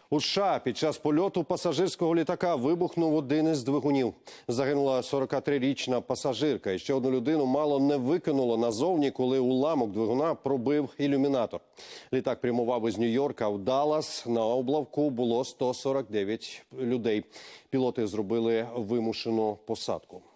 У США під час польоту пасажирського літака вибухнув один із двигунів. Загинула 43-річна пасажирка. І ще одну людину мало не викинуло назовні, коли уламок двигуна пробив ілюмінатор. Літак прямував із Нью-Йорка в Даллас. На облавку було 149 людей. Пілоти зробили вимушену посадку.